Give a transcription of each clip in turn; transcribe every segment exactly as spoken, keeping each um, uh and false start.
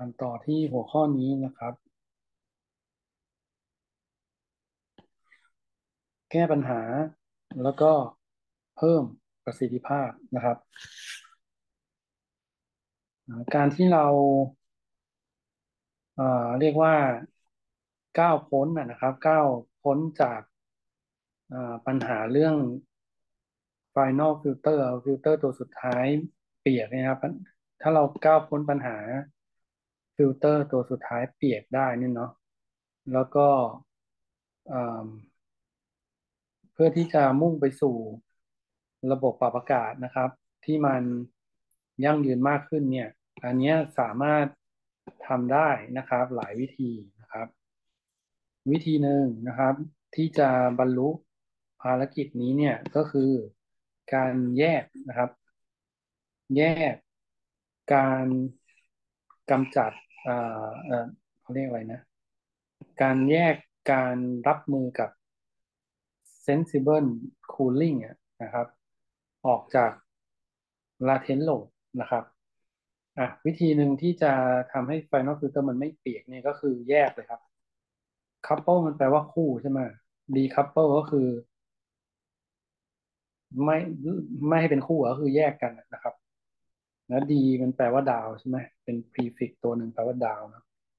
อ่านต่อที่หัวข้อนี้นะครับแก้ปัญหาแล้วก็เพิ่มประสิทธิภาพนะครับอ่าการที่เราเอ่อเรียกว่าก้าวพ้นนะนะครับก้าวพ้นจากเอ่อปัญหาเรื่อง Final Filter เอาฟิลเตอร์ตัวสุดท้ายเปียกเนยครับถ้าเราก้าวพ้นปัญหาฟิลเตอร์ตัวสุดท้ายเปียกได้เนี่ยเนาะแล้วก็เอ่อ เพื่อที่จะมุ่งไปสู่ระบบปรับอากาศนะครับที่มันยั่งยืนมากขึ้นเนี่ยอันเนี้ยสามารถทำได้นะครับหลายวิธีนะครับวิธีหนึ่งนะครับที่จะบรรลุภารกิจนี้เนี่ยก็คือการแยกนะครับแยกการกำจัดเอ่อเอ่อเขาเรียกอะไรนะการแยกการรับมือกับ sensible cooling อะนะครับออกจาก latent load นะครับอ่ะวิธีหนึ่งที่จะทำให้ final filter มันไม่เปียกเนี่ยก็คือแยกเลยครับ couple มันแปลว่าคู่ใช่ไหม decouple ก็คือไม่ไม่ให้เป็นคู่ก็คือแยกกันนะครับแล้ว D มันแปลว่าดาวใช่ไหมเป็น prefix ตัวหนึ่งแปลว่าดาวนะ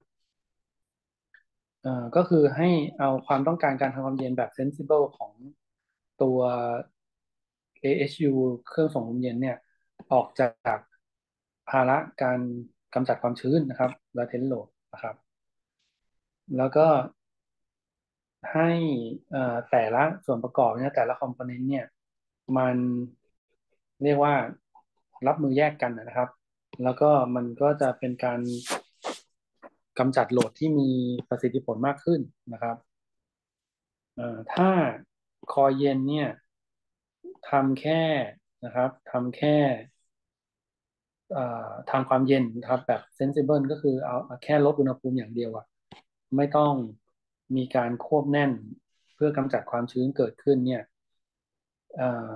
เอ่อก็คือให้เอาความต้องการการทำความเย็นแบบ sensible ของตัว เอ เอช ยู เครื่องส่งลมเย็นเนี่ยออกจากภาระการกำจัดความชื้นนะครับ latent load นะครับแล้วก็ให้เอ่อแต่ละส่วนประกอบเนี่ยแต่ละคอมโพเนนต์เนี่ยมันเรียกว่ารับมือแยกกันนะครับแล้วก็มันก็จะเป็นการกำจัดโหลดที่มีประสิทธิผลมากขึ้นนะครับ เอ่อถ้าคอเย็นเนี่ยทำแค่นะครับทำแค่เอ่อทำความเย็นนะครับแบบ sensible ก็คือเอาเอาแค่ลดอุณหภูมิอย่างเดียวอะไม่ต้องมีการควบแน่นเพื่อกำจัดความชื้นเกิดขึ้นเนี่ยเอ่อ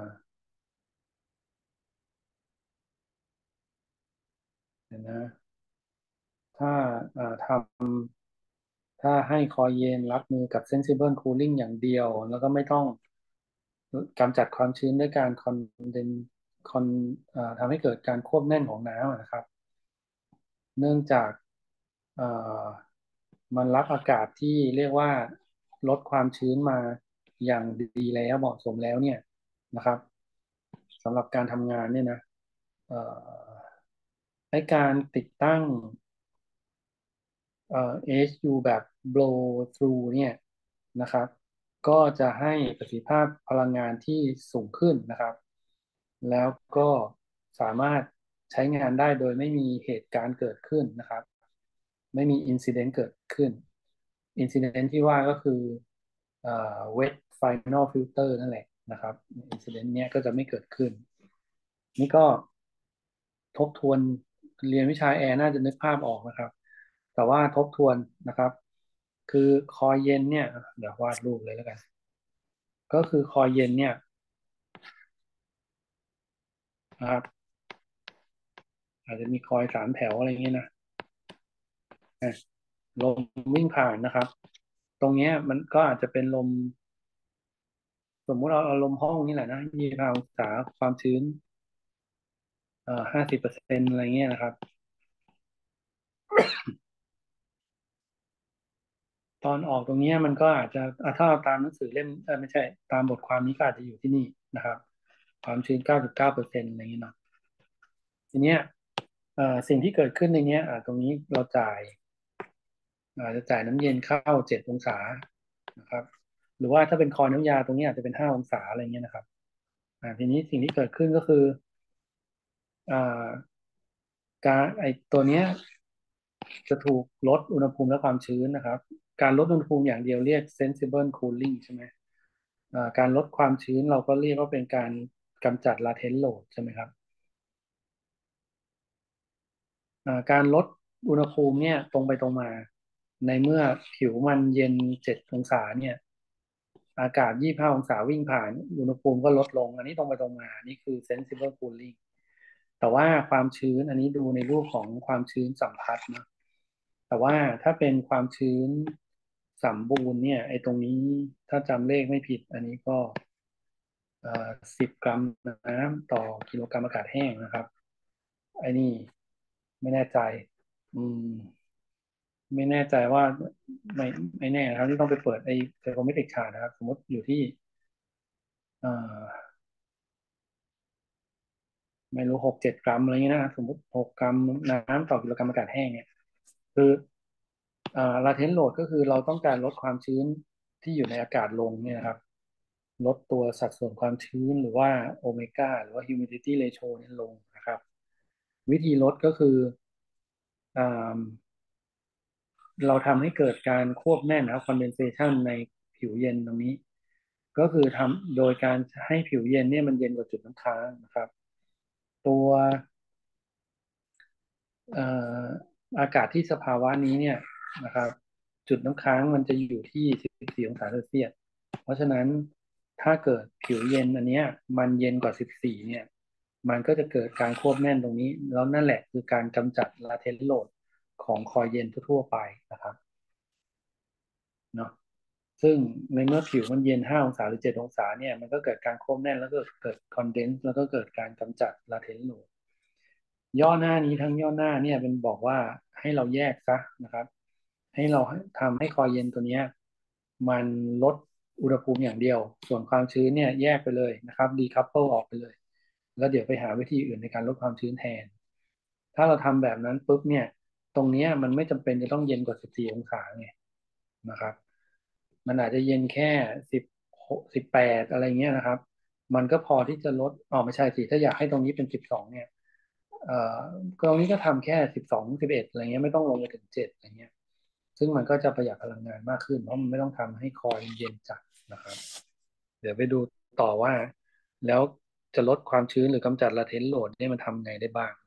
เดี๋ยวนะถ้าเอ่อทำถ้าให้คอเย็นรับมือกับ sensible cooling อย่างเดียวแล้วก็ไม่ต้องกำจัดความชื้นด้วยการคอนเดนคอนเอ่อทำให้เกิดการควบแน่นของน้ำอะนะครับ เนื่องจากเอ่อมันรับอากาศที่เรียกว่าลดความชื้นมาอย่างดีแล้วเหมาะสมแล้วเนี่ยนะครับสำหรับการทำงานเนี่ยนะเอ่อให้การติดตั้งเอ่อ เอ เอช ยู แบบ blow through เนี่ยนะครับก็จะให้ประสิทธิภาพพลังงานที่สูงขึ้นนะครับแล้วก็สามารถใช้งานได้โดยไม่มีเหตุการณ์เกิดขึ้นนะครับ ไม่มีอินซิเดนต์เกิดขึ้นอินซิเดนต์ที่ว่าก็คือเอ่อ wet final filter นั่นแหละนะครับอินซิเดนต์เนี้ยก็จะไม่เกิดขึ้นนี่ก็ทบทวนเรียนวิชาแอร์น่าจะนึกภาพออกนะครับแต่ว่าทบทวนนะครับคือคอยเย็นเนี่ยเดี๋ยววาดรูปเลยแล้วกันก็คือคอยเย็นเนี่ยนะครับอาจจะมีคอยสามแถวอะไรอย่างเงี้ยนะอ่ะลมวิ่งผ่านนะครับตรงเนี้ยมันก็อาจจะเป็นลม สมมุติเราเอาลมห้องนี่แหละนะยี่สิบห้าองศาความชื้นเอ่อห้าสิบเปอร์เซ็นต์อะไรเงี้ยนะครับตอนออกตรงเนี้ยมันก็อาจจะอ่ะถ้าเราตามหนังสือเล่มเออไม่ใช่ตามบทความนี้ก็อาจจะอยู่ที่นี่นะครับความชื้นเก้าจุดเก้าเปอร์เซ็นต์อะไรเงี้ยเนาะทีเนี้ยเอ่อสิ่งที่เกิดขึ้นในเนี้ยอ่ะตรงนี้เราจ่ายอาจจะจ่ายน้ำเย็นเข้าเจ็ดองศานะครับหรือว่าถ้าเป็นคอน้ำยาตรงนี้อาจจะเป็นห้าองศาอะไรเงี้ยนะครับอ่าทีนี้สิ่งที่เกิดขึ้นก็คืออ่า การไอตัวเนี้ยจะถูกลดอุณหภูมิและความชื้นนะครับการลดอุณหภูมิอย่างเดียวเรียก sensible cooling ใช่ไหมอ่าการลดความชื้นเราก็เรียกว่าเป็นการกำจัด latent load ใช่ไหมครับอ่าการลดอุณหภูมิเนี่ยตรงไปตรงมาในเมื่อผิวมันเย็นเจ็ดองศาเนี่ยอากาศยี่สิบห้าองศาวิ่งผ่านอุณหภูมิก็ลดลงอันนี้ตรงไปตรงมานี่คือ sensible cooling แต่ว่าความชื้นอันนี้ดูในรูปของความชื้นสัมพัทธ์นะแต่ว่าถ้าเป็นความชื้นสมบูรณ์เนี่ยไอ้ตรงนี้ถ้าจำเลขไม่ผิดอันนี้ก็เอ่อสิบกรัมน้ำต่อกิโลกรัมอากาศแห้งนะครับไอ้นี่ไม่แน่ใจอืมไม่แน่ใจว่าไม่ไม่แน่นะครับที่ต้องไปเปิดไอ้ไซโครเมตริกชาร์ตนะครับสมมติอยู่ที่เอ่อไม่รู้หกเจ็ดกรัมอะไรเงี้ยนะสมมติหกกรัมน้ำต่อกิโลกรัมอากาศแห้งเนี่ยคืออ่า latent load ก็คือเราต้องการลดความชื้นที่อยู่ในอากาศลงเนี่ยนะครับ ลดตัวสัดส่วนความชื้นหรือว่าโอเมก้าหรือว่า humidity ratio เนี่ยลงนะครับวิธีลดก็คืออ่าเราทำให้เกิดการควบแน่นนะครับ condensation ในผิวเย็นตรงนี้ก็คือทำโดยการให้ผิวเย็นเนี่ยมันเย็นกว่าจุดน้ำค้างนะครับตัวเอ่ออากาศที่สภาวะนี้เนี่ยนะครับจุดน้ำค้างมันจะอยู่ที่สิบสี่องศาเซลเซียสเพราะฉะนั้นถ้าเกิดผิวเย็นอันเนี้ยมันเย็นกว่าสิบสี่เนี่ยมันก็จะเกิดการควบแน่นตรงนี้แล้วนั่นแหละคือการกำจัด latent load ของคอยเย็นทั่วๆไปนะครับเนาะซึ่งในเมื่อผิวมันเย็นห้าองศาหรือเจ็ดองศาเนี่ยมันก็เกิดการควบแน่นแล้วก็เกิด condense แล้วก็เกิดการกำจัด latent load ย่อหน้านี้ทั้งย่อหน้าเนี่ยเป็นบอกว่าให้เราแยกซะนะครับให้เราทำให้คอยเย็นตัวเนี้ยมันลดอุณหภูมิอย่างเดียวส่วนความชื้นเนี่ยแยกไปเลยนะครับดีคัพเปิลออกไปเลยแล้วเดี๋ยวไปหาวิธีอื่นในการลดความชื้นแทนถ้าเราทำแบบนั้นปุ๊บเนี่ยตรงเนี้ยมันไม่จำเป็นจะต้องเย็นกว่าสิบสี่องศาไงนะครับมันอาจจะเย็นแค่สิบสิบแปดอะไรเงี้ยนะครับมันก็พอที่จะลดอ๋อไม่ใช่สิถ้าอยากให้ตรงนี้เป็นสิบสองเนี่ย เอ่อตรงนี้ก็ทำแค่สิบสองสิบเอ็ดอะไรเงี้ยไม่ต้องลงไปถึงเจ็ดอะไรเงี้ยซึ่งมันก็จะประหยัดพลังงานมากขึ้นเพราะมันไม่ต้องทำให้คอยเย็นจัดนะครับเดี๋ยวไปดูต่อว่าแล้วจะลดความชื้นหรือกำจัดลาเทนโหลดเนี่ยมันทำไงได้บ้าง